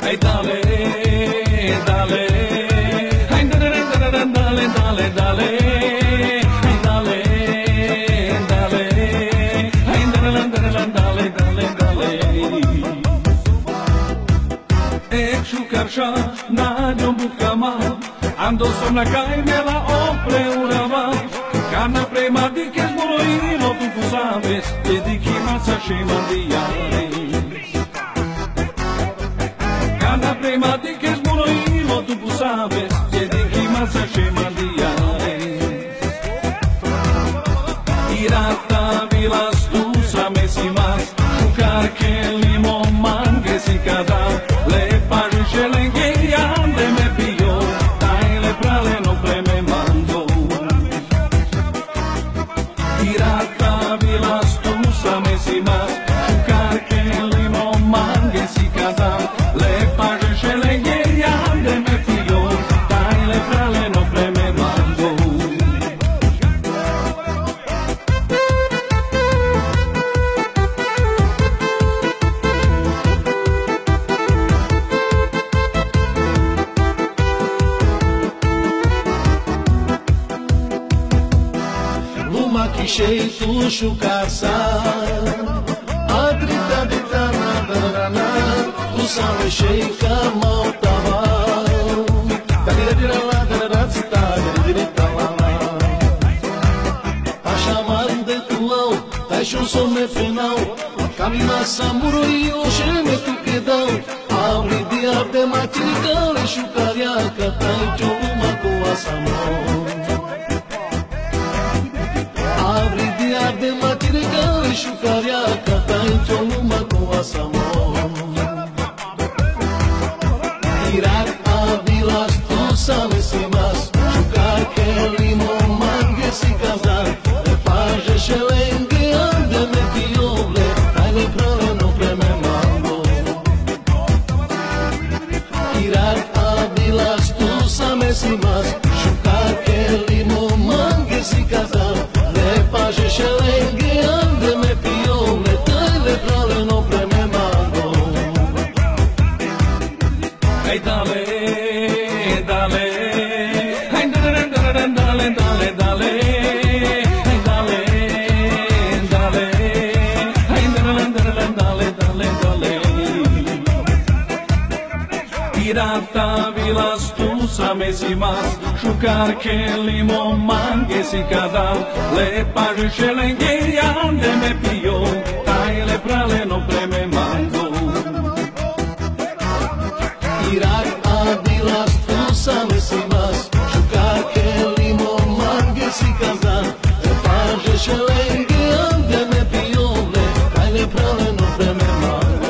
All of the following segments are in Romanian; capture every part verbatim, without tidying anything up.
Hai dale, dale, hai dale, dale, dale, dale, dale, hai dale, dale, hai dale, dale, dale, dale, dale. Ecšu karša nađom bukama, ando sam na kajmela opre urava, kana prema dike zborojilo tu pozaves, te diki maca šemandijare. Kana prema dike zborojilo tu pozaves, te diki maca šemandijare. I rata vilas tu samesimas, šukarke limo mange si kada, lepa žešelenke jande me pio, tajle praleno pleme mando. I rata vilas tu samesimas, šukarke limo mange si kada, lepa žešelenke jande me pio, tajle praleno pleme mando. Cheio tu chucaça, a grita de tanana, tu sabe cheio camão tava, da direita lá, da direita lá, da direita lá, a chamada de tulão, tá chão me final, caminha samuro e o chame tu que dão, abre dia de matigão e chucariaca, tá em choma com a samão. Abre dia de matirgal e chucariaca, tá em choluma com a samão. Irak a vilas tu sabes e mas, chucar que limão mangue se casar, repaje xelengue ande me pioble, ai me prole no preme mambo. Irak a vilas tu sabes e mas, chucar que limão mangue se casar, paže šelengi ande me pijole, tajle prale no preme mango. Hai dale, dale, hai dale, dale, dale, dale, dale, hai dale, dale, hai dale, dale, dale, dale, dale. Pirata vilas tu samesimas, šukarke limon mange si kadal, lepa žešelenke jande me pio, tajle praleno pleme mango. Irak a vilas tu samesimas, šukarke limon mange si kadal, lepa žešelenke jande me pio, tajle praleno pleme mango.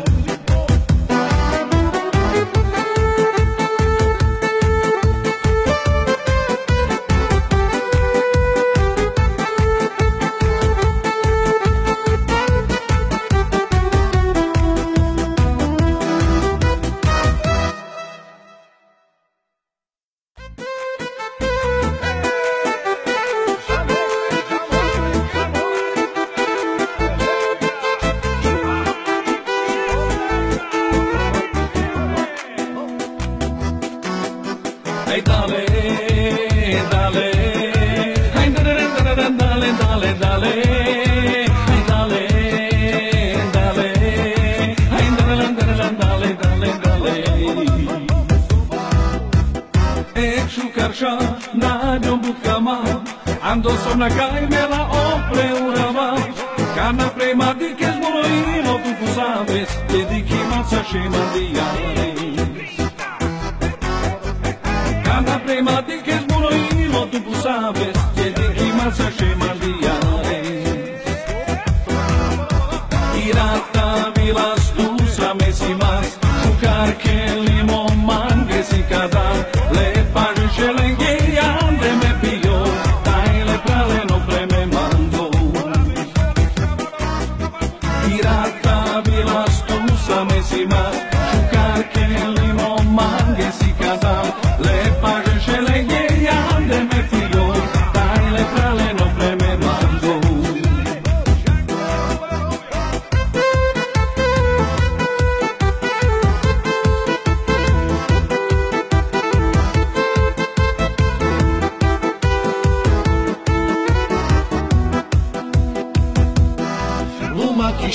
Hai dale, dale, hai dale, dale, dale, dale, dale, hai dale, dale, hai dale, dale, dale, dale, dale. Ecšu karša nađom bukama, ando sam na kajmela opre urava, kana prema dike zborojilo tu pozaves, te diki maca šemandijare. Kana prema dike zborojilo tu pozaves, te diki maca šemandijare. I rata vilas tu samesimas, šukarke limon mange si kada, lepa žešelenke jande me pio, tajle praleno pleme mando. I rata vilas tu samesimas, šukarke limon mange si kada, lepa žešelenke jande me pio, tajle praleno pleme mando.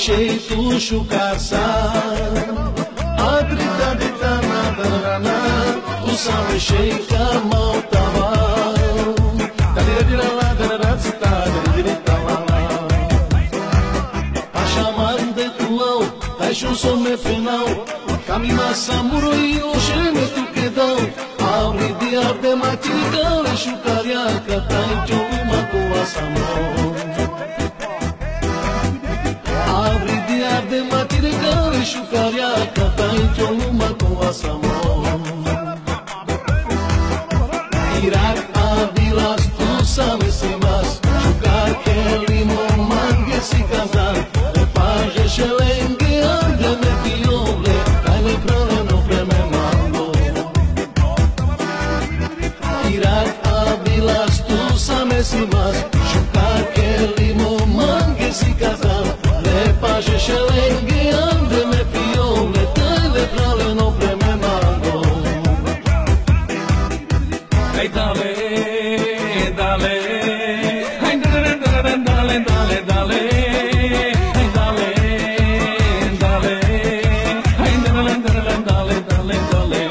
cheio tu chucarça Adrita dita na darana Tu sabe cheio camão tava Dadira dira la darara sta dadira tava A chamar de tuau Ai shun so me final Camina samuro e o cheme tu que dão Abre dia de matica le chucaria Catai choma coa samor Abre dia de matica le chucaria Catai choma coa samor Irak avilas tu sabes se mas Chucar que limon mangue se casar De paje chelengue ande me piole Dai prole no preme mando Irak avilas tu sabes se mas Chucar que limon mangue se casar De paje chelengue ande me piole Dai prole no preme mando Hey, dale, dale, hey, dale, dale, dale, dale, dale, hey, dale, dale, hey, dale, dale, dale, dale, dale.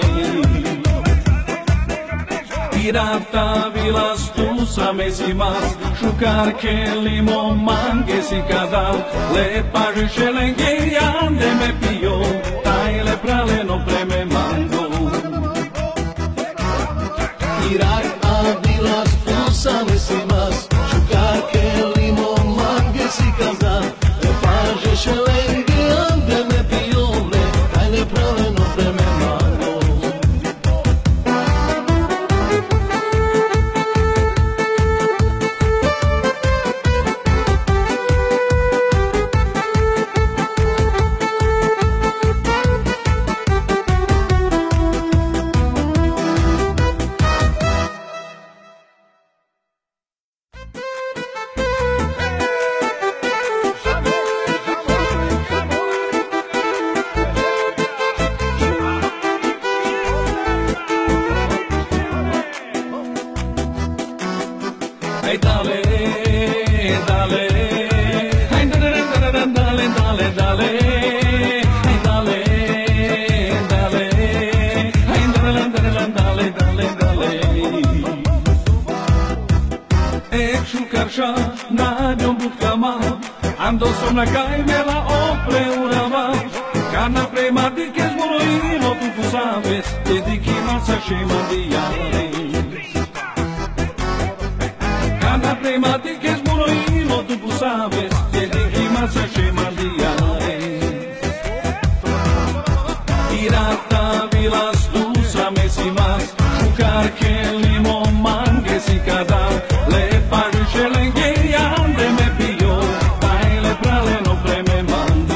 Pirata vilas tu sabes e mais, chucar que limão mangue se cadal, le paje chelengue ande me pio, tai le prale no preme mando. Irak avilas tu sabes se mas Chucar que limon mangue se casar De paje chelengue ande me piole Dai le prole no preme mando Hey, dale, dale, hey, dale, dale, dale, dale, dale, hey, dale, dale, hey, dale, dale, dale, dale, dale. Ek shukarsha na djombut kama, ando somna kai mela opre urava, kana prema di que zmoroino tu sabes, te di ki masa shema diare. Kana prema di que zmoroino tu sabes, te di ki masa shema diare. Pirata vilas tu sabes e mas, chucar que limon mangue se cadal, le paje chelengue ande me pio, dai le prale no preme mando.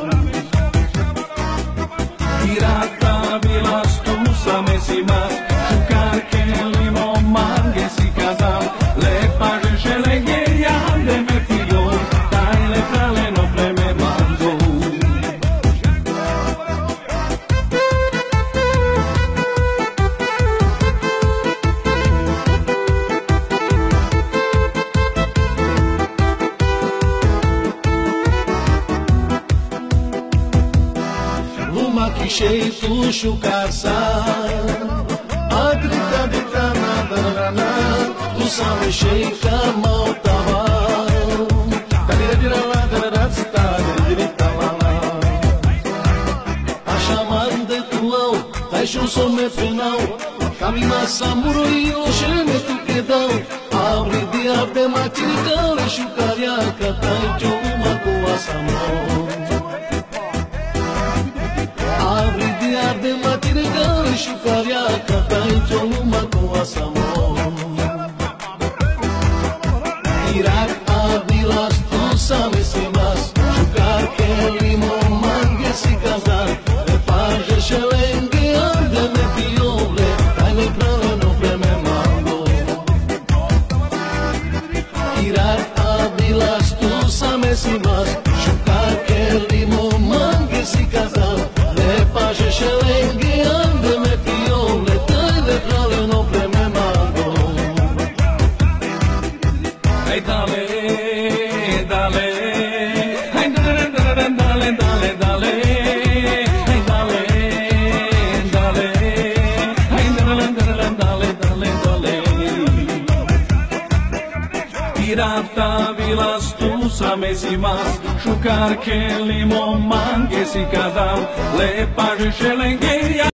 Pirata vilas tu sabes e mas, chucar que limon mangue se cadal, le paje chelengue ande me pio, dai le prale no preme mando. Luma que cheio tu chucarça Adrita dita na darana Tu sabes cheio camão tava Dadira dira la darara sta dadira tava A chamar de tuau Dai shun so me final Camina samuro e o cheme tu que dão Abre dia de matica le chucaria Catai choma coa samor Abre dia de matirga e chucaria Catai choma coa samor Irak avilas tu sabes se mas Chucar que limon mangue se casar De paje chelengue ande me piole Dai me prole no preme mando Irak avilas tu sabes se mas Chucar que limon mangue se casar De paje chelengue ande me piole Dai le prole no preme mando Hey, dale, dale, hey, dale, dale, pirata vilas tu sabes y más, shucar que limón mangue si cada le paje shelengue